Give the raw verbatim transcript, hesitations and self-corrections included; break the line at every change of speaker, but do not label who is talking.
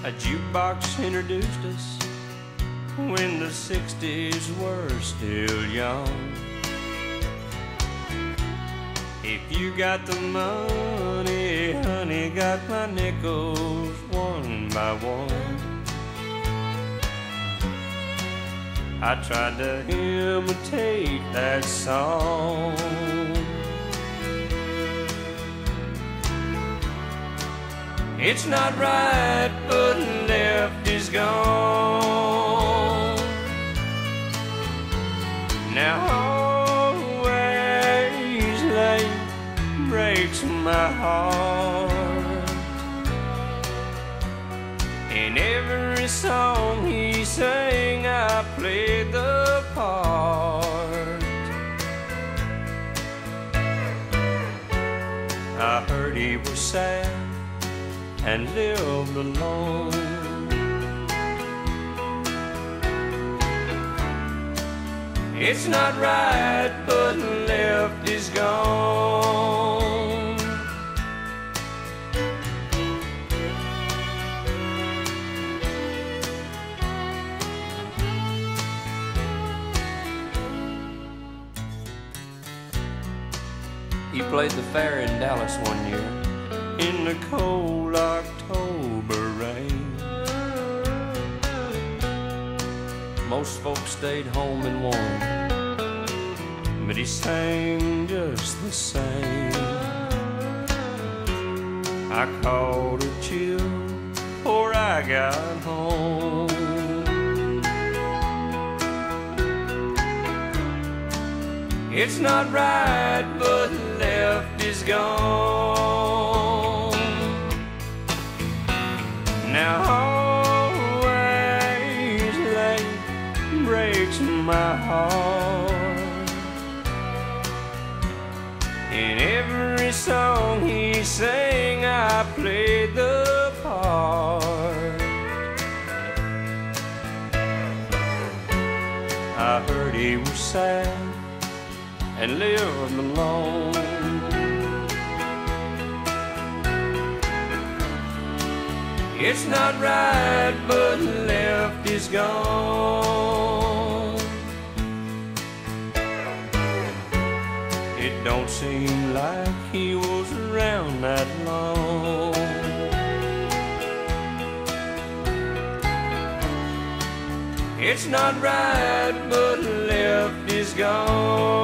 A jukebox introduced us when the sixties were still young. If you got the money, honey, got my nickels one by one. I tried to imitate that song. It's not right, but Lefty's gone. Now always late breaks my heart. In every song he sang, I played the part. I heard he was sad and lived alone. It's not right, but Lefty's gone. He played the fair in Dallas one year in the cold October rain. Most folks stayed home and warm, but he sang just the same. I caught a chill before I got home. It's not right, but Lefty's gone. Now always late breaks my heart. In every song he sang, I played the part. I heard he was sad and lived alone. It's not right, but Lefty's gone. It don't seem like he was around that long. It's not right, but Lefty's gone.